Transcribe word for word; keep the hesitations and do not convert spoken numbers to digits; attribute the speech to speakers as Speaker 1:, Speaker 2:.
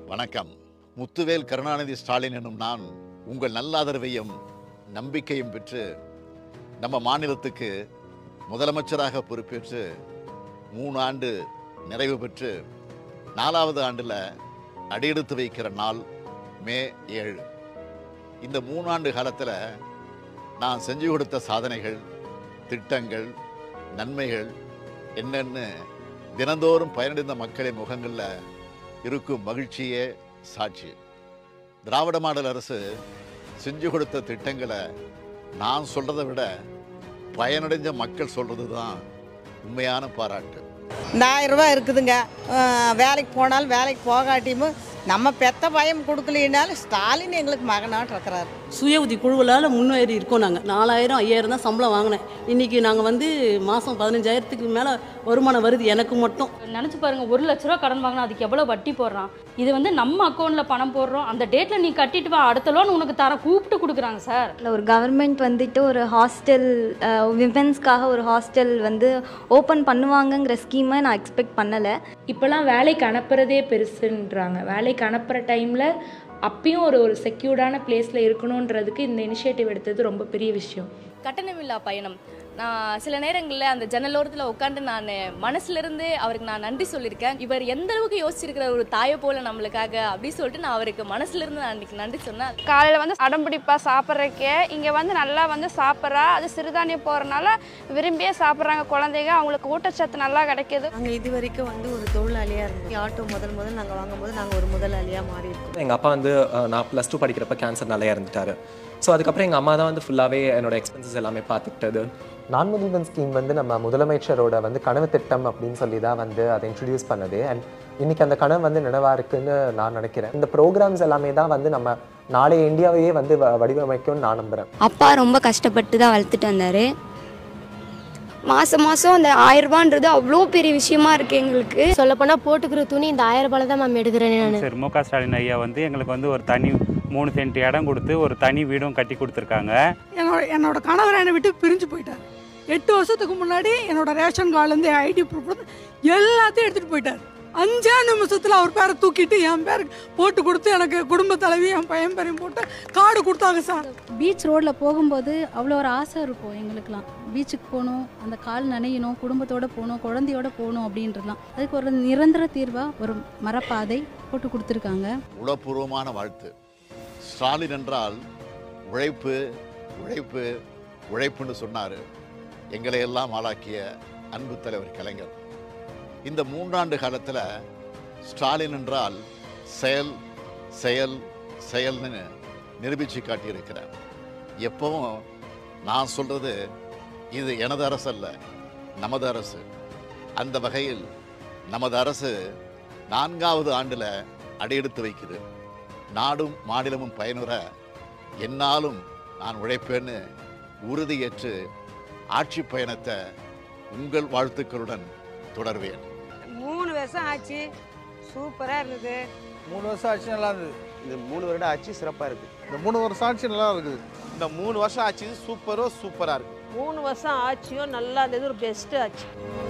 Speaker 1: வணக்கம். முத்துவேல் கருணாநிதி ஸ்டாலின் எனும் நான் உங்கள் நல்லாதரவையும் நம்பிக்கையும் பெற்று நம்ம மாநிலத்துக்கு முதலமைச்சராக பொறுப்பேற்று மூணு ஆண்டு நிறைவு பெற்று நாலாவது ஆண்டில் அடியெடுத்து வைக்கிற நாள் மே ஏழு. இந்த மூணாண்டு காலத்தில் நான் செஞ்சு கொடுத்த சாதனைகள், திட்டங்கள், நன்மைகள் என்னென்னு தினந்தோறும் பயனடைந்த மக்களின் முகங்களில் இருக்கும் மகிழ்ச்சியே சாட்சி. திராவிட மாடல் அரசு செஞ்சு கொடுத்த திட்டங்களை நான் சொல்கிறத விட பயனடைஞ்ச மக்கள் சொல்கிறது தான் உண்மையான பாராட்டு.
Speaker 2: இந்த ஆயிரம் ரூபாய் இருக்குதுங்க, வேலைக்கு போனாலும் வேலைக்கு போகாட்டியும் நம்ம பெத்த பயம் கொடுக்கலினாலும் ஸ்டாலின் எங்களுக்கு மகனாட்டு இருக்கிறாரு.
Speaker 3: சுய உதவி குழுவலால் முன்னேறி இருக்கோம். நாங்கள் நாலாயிரம் ஐயாயிரம் தான் சம்பளம் வாங்கினேன். இன்றைக்கி நாங்கள் வந்து மாதம் பதினஞ்சாயிரத்துக்கு மேலே வருமானம் வருது எனக்கு மட்டும்.
Speaker 4: நினச்சி பாருங்கள், ஒரு லட்ச ரூபா கடன் வாங்கினா அதுக்கு எவ்வளோ வட்டி போடுறான். இது வந்து நம்ம அக்கௌண்ட்டில் பணம் போடுறோம், அந்த டேட்டில் நீ கட்டிட்டு வா, அடுத்த லோன் உனக்கு தர கூப்பிட்டு கொடுக்குறாங்க சார்.
Speaker 5: இல்லை, ஒரு கவர்மெண்ட் வந்துட்டு ஒரு ஹாஸ்டல் விமென்ஸ்க்காக ஒரு ஹாஸ்டல் வந்து ஓப்பன் பண்ணுவாங்கங்கிற ஸ்கீமை நான் எக்ஸ்பெக்ட் பண்ணலை.
Speaker 6: இப்போலாம் வேலைக்கு அனுப்புறதே பெருசுன்றாங்க. வேலைக்கு அனுப்புகிற டைமில் அப்பயும் ஒரு ஒரு செக்யூர்டான பிளேஸில் இருக்கணுன்றதுக்கு இந்த இனிஷியேட்டிவ் எடுத்தது ரொம்ப பெரிய விஷயம்.
Speaker 7: கட்டணமில்லா பயணம். நான் சில நேரங்களில் அந்த ஜன்னலோரத்தில் உட்காந்து நான் மனசுலேருந்து அவருக்கு நான் நன்றி சொல்லியிருக்கேன். இவர் எந்த அளவுக்கு யோசிச்சிருக்கிற ஒரு தாயை போல் நம்மளுக்காக அப்படின்னு சொல்லிட்டு நான் அவருக்கு மனசுலேருந்து நான் அன்றைக்கி நன்றி சொன்னேன்.
Speaker 8: காலையில் வந்து அடம்பிடிப்பா சாப்பிட்றக்கே இங்கே வந்து நல்லா வந்து சாப்பிட்றா. அது சிறுதானியம் போகிறனால விரும்பியே சாப்பிட்றாங்க குழந்தைங்க. அவங்களுக்கு ஊட்டச்சத்து நல்லா கிடைக்கிது.
Speaker 2: நாங்கள் இது வரைக்கும் வந்து ஒரு தொழிலாளியாக இருந்தோம். ஆட்டோ முதல் முதல் நாங்கள் வாங்கும்போது நாங்கள் ஒரு முதலாளியாக மாறி இருக்கோம்.
Speaker 9: எங்கள் அப்பா வந்து நான் ப்ளஸ் டூ படிக்கிறப்ப கேன்சர் நல்லா இறந்துட்டாரு. ஸோ அதுக்கப்புறம் எங்கள் அம்மா தான் வந்து ஃபுல்லாகவே என்னோட எக்ஸ்பென்சஸ் எல்லாமே பார்த்துக்கிட்டது.
Speaker 10: நான் முதல்வன் ஸ்கீம் வந்து நம்ம முதலமைச்சரோட வந்து கனவு திட்டம் அப்படின்னு சொல்லி தான் வந்து அதை இன்ட்ரடியூஸ் பண்ணது. அண்ட் இன்னைக்கு அந்த கனவு வந்து நினைவாக இருக்குன்னு நான் நினைக்கிறேன். இந்த ப்ரோக்ராம்ஸ் எல்லாமே தான் வந்து நம்ம நாளைய இந்தியாவையே வந்து வடிவமைக்கும்னு நான் நம்புகிறேன்.
Speaker 5: அப்பா ரொம்ப கஷ்டப்பட்டு தான் வளர்த்துட்டு வந்தார். மாதம் மாதம் அந்த ஆயிரம் ரூபான்றது அவ்வளோ பெரிய விஷயமா இருக்குது எங்களுக்கு.
Speaker 11: சொல்லப்போனால் போட்டுக்கிற துணி இந்த ஆயிரம் ரூபாயில் தான் மேம் எடுக்கிறேன் நான்.
Speaker 12: சரி, மு க ஸ்டாலின் ஐயா வந்து எங்களுக்கு வந்து ஒரு தனி மூணு சென்ட் இடம் கொடுத்து ஒரு தனி வீடும் கட்டி கொடுத்துருக்காங்க.
Speaker 13: என்னோட என்னோட கணவர் என்னை விட்டு பிரிஞ்சு போயிட்டார். எட்டு வருஷத்துக்கு முன்னாடி என்னோட ரேஷன் கார்டுலேருந்து ஐடி ப்ரூஃப் எல்லாத்தையும் எடுத்துகிட்டு போயிட்டார். அஞ்சே நிமிஷத்தில் அவர் பேரை தூக்கிட்டு என் பேருக்கு போட்டு கொடுத்து எனக்கு குடும்ப தலைவி என் பையன் பேரையும் போட்டு கார்டு கொடுத்தாங்க சார்.
Speaker 14: பீச் ரோட்டில் போகும்போது அவ்வளோ ஒரு ஆசை இருக்கும் எங்களுக்கெலாம். பீச்சுக்கு போகணும், அந்த கால் நனையணும், குடும்பத்தோடு போகணும், குழந்தையோடு போகணும் அப்படின்றலாம். அதுக்கு ஒரு நிரந்தர தீர்வாக ஒரு மரப்பாதை போட்டு கொடுத்துருக்காங்க.
Speaker 1: உளப்பூர்வமான வாழ்த்து. ஸ்டாலின் என்றால் உழைப்பு உழைப்பு உழைப்புன்னு சொன்னார். எங்களை எல்லாம் ஆளாக்கிய அன்பு தலைவர் கலைஞர். இந்த மூன்றாண்டு காலத்தில் ஸ்டாலின் என்றால் செயல் செயல் செயல்னு நிரூபித்து காட்டியிருக்கிறார். எப்பவும் நான் சொல்கிறது இது எனது அரசு அல்ல, நமது அரசு. அந்த வகையில் நமது அரசு நான்காவது ஆண்டில் அடியெடுத்து வைக்குது. நாடும் மாநிலமும் பயனுற என்னாலும் நான் உழைப்பேன்னு உறுதியேற்று ஆட்சி பயணத்தை உங்கள் வாழ்த்துக்களுடன் தொடர்வேன்.
Speaker 2: மூணு வருஷம் ஆச்சு, சூப்பராக இருந்தது.
Speaker 15: மூணு வருஷம் ஆட்சி நல்லா இருந்தது.
Speaker 16: இந்த மூணு வருடம் ஆட்சி சிறப்பாக இருக்குது.
Speaker 15: இந்த மூணு வருஷம் ஆட்சி நல்லா இருக்குது.
Speaker 16: இந்த மூணு வருஷம் ஆட்சி சூப்பரோ சூப்பராக இருக்குது.
Speaker 17: மூணு வருஷம் ஆட்சியும் நல்லா இருந்தது, ஒரு பெஸ்ட்டு ஆச்சு.